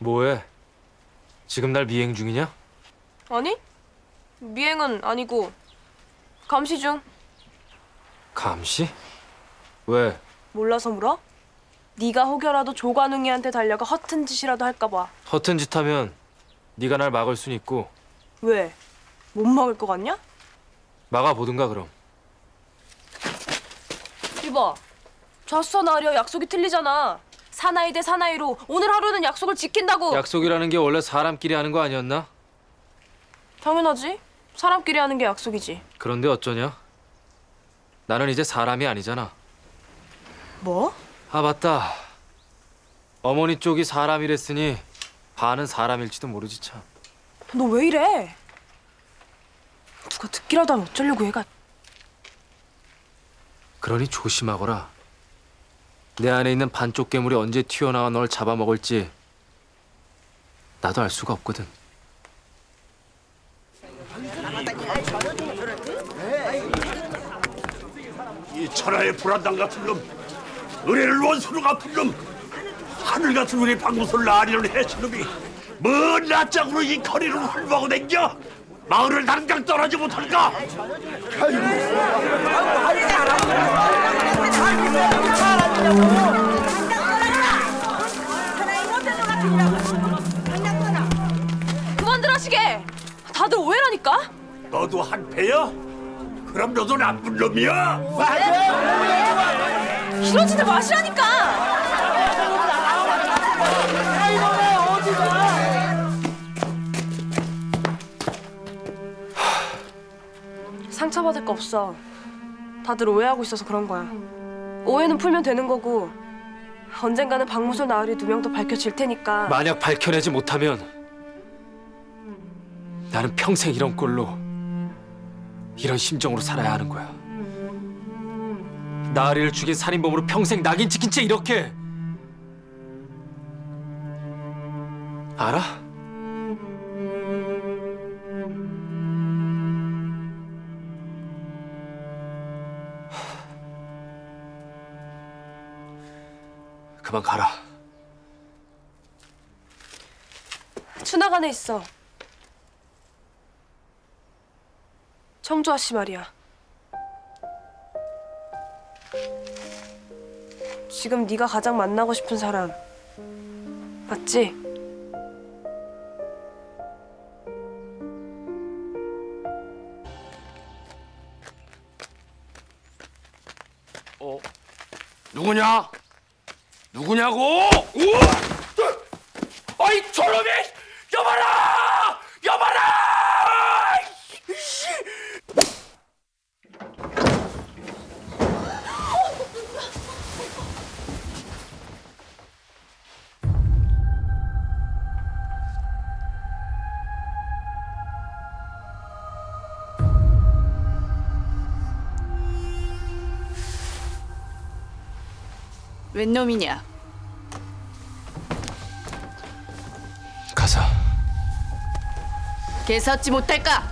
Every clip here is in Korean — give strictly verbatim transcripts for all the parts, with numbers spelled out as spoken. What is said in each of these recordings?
뭐해? 지금 날 미행 중이냐? 아니? 미행은 아니고 감시 중. 감시? 왜? 몰라서 물어? 네가 혹여라도 조관웅이한테 달려가 허튼 짓이라도 할까 봐. 허튼 짓 하면 네가 날 막을 순 있고. 왜? 못 막을 것 같냐? 막아보든가 그럼. 이봐, 좌수와 나으려 약속이 틀리잖아. 사나이 대 사나이로 오늘 하루는 약속을 지킨다고. 약속이라는 게 원래 사람끼리 하는 거 아니었나? 당연하지. 사람끼리 하는 게 약속이지. 그런데 어쩌냐? 나는 이제 사람이 아니잖아. 뭐? 아 맞다. 어머니 쪽이 사람이랬으니 반은 사람일지도 모르지 참. 너 왜 이래? 누가 듣기라도 하면 어쩌려고 얘가. 그러니 조심하거라. 내 안에 있는 반쪽 괴물이 언제 튀어나와 널 잡아먹을지 나도 알 수가 없거든. 이 천하의 불안당 같은 놈, 의뢰를 원수로 갚은 놈, 하늘 같은 우리 방구설 나리는 해치놈이 뭔 낯짝으로 이 거리를 훌보하고 댕겨? 마을을 당장 떠나지 못할까? 그만들 하시게. 다들 오해라니까. 너도 한패야? 그럼 너도 나쁜 놈이야? 이러지들 마시라니까. 상처받을 거 없어. 다들 오해하고 있어서 그런 거야. 오해는 풀면 되는 거고 언젠가는 박무솔 나으리 누명도 밝혀질 테니까. 만약 밝혀내지 못하면 나는 평생 이런 꼴로 이런 심정으로 살아야 하는 거야. 나으리를 죽인 살인범으로 평생 낙인 찍힌 채 이렇게. 알아? 그만 가라. 추나가 안에 있어. 청주 아씨 말이야. 지금 네가 가장 만나고 싶은 사람 맞지? 어? 누구냐? 누구냐고? 우와! 아이 저놈이! 여봐라! 여봐라! 이씨! 웬 놈이냐? 가자. 개서지 못할까?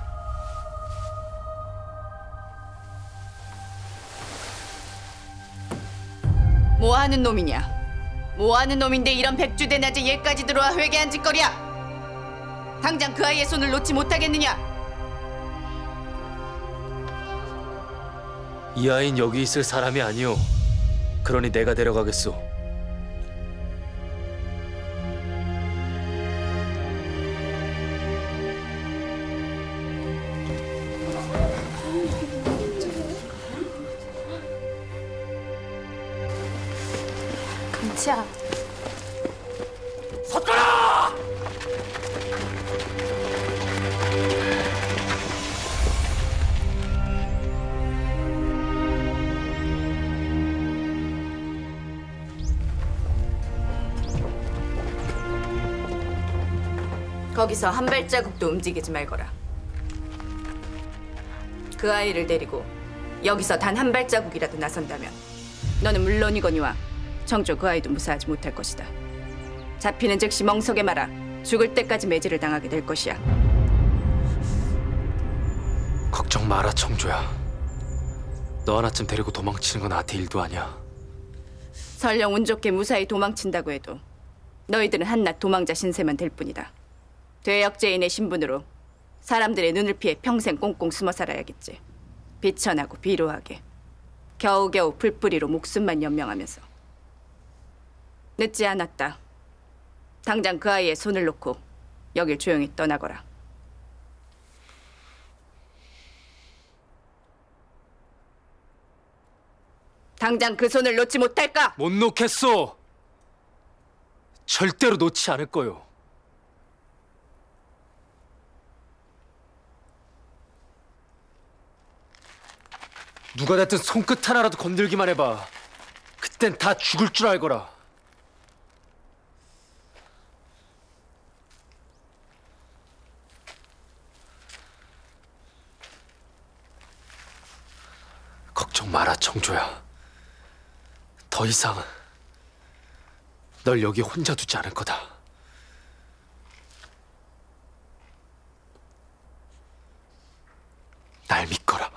뭐하는 놈이냐? 뭐하는 놈인데 이런 백주대 낮에 얘까지 들어와 회개한 짓거리야? 당장 그 아이의 손을 놓지 못하겠느냐? 이 아이는 여기 있을 사람이 아니오. 그러니 내가 데려가겠소. 금치야. 섰거라! 거기서 한 발자국도 움직이지 말거라. 그 아이를 데리고 여기서 단 한 발자국이라도 나선다면 너는 물론이거니와 청조 그 아이도 무사하지 못할 것이다. 잡히는 즉시 멍석에 말아 죽을 때까지 매질을 당하게 될 것이야. 걱정 마라 청조야. 너 하나쯤 데리고 도망치는 건 나한테 일도 아니야. 설령 운 좋게 무사히 도망친다고 해도 너희들은 한낱 도망자 신세만 될 뿐이다. 퇴역죄인의 신분으로 사람들의 눈을 피해 평생 꽁꽁 숨어 살아야겠지. 비천하고 비루하게 겨우겨우 풀뿌리로 목숨만 연명하면서. 늦지 않았다. 당장 그 아이의 손을 놓고 여길 조용히 떠나거라. 당장 그 손을 놓지 못할까? 못 놓겠소. 절대로 놓지 않을 거요. 누가 됐든 손끝 하나라도 건들기만 해봐. 그땐 다 죽을 줄 알거라. 걱정 마라, 청조야. 더 이상 널 여기 혼자 두지 않을 거다. 날 믿거라.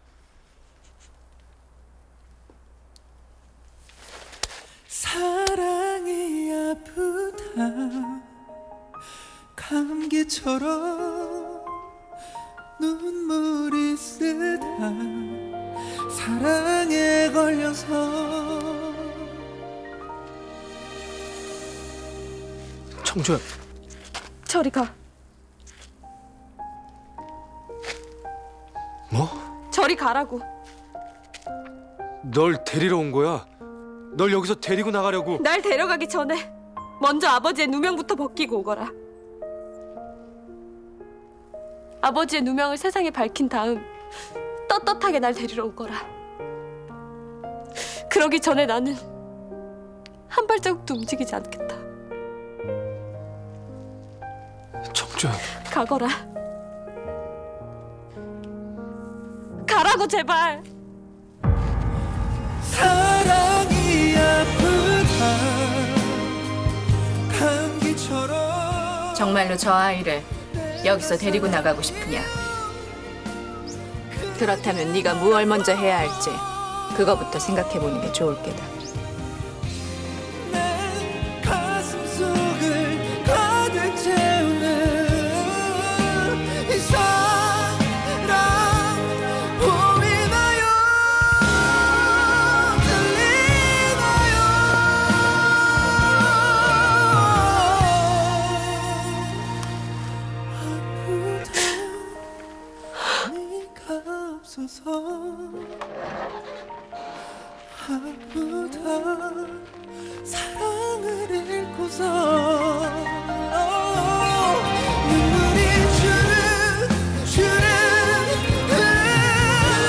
사랑이 아프다 감기처럼 눈물이 쓰다 사랑에 걸려서 청조야, 저리 가. 뭐? 저리 가라고. 널 데리러 온 거야? 널 여기서 데리고 나가려고? 날 데려가기 전에 먼저 아버지의 누명부터 벗기고 오거라. 아버지의 누명을 세상에 밝힌 다음 떳떳하게 날 데리러 오거라. 그러기 전에 나는 한 발자국도 움직이지 않겠다. 청조야. 가거라. 가라고 제발. 사랑이 아프다 감기처럼 정말로 저 아이를 여기서 데리고 나가고 싶으냐? 그렇다면 네가 무얼 먼저 해야 할지 그거부터 생각해보는 게 좋을 게다. 내 가슴 속을 가득 채우는 이 사랑 보이나요 들리나요 아프다 네가 없어서 아프다 사랑을 잃고서 눈물이 주르 주르 흘러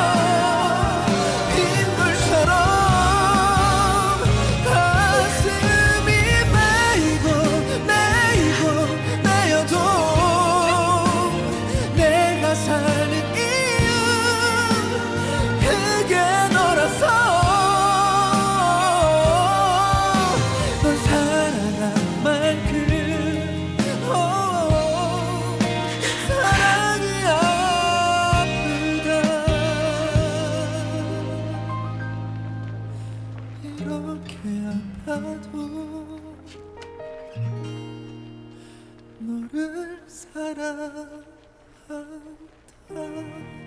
빗물처럼 가슴이 메이고 메이고 내어도 내가 사는 이유 그게 너라서 널 사랑한 만큼 오, 사랑이 아프다 이렇게 아파도 너를 사랑한다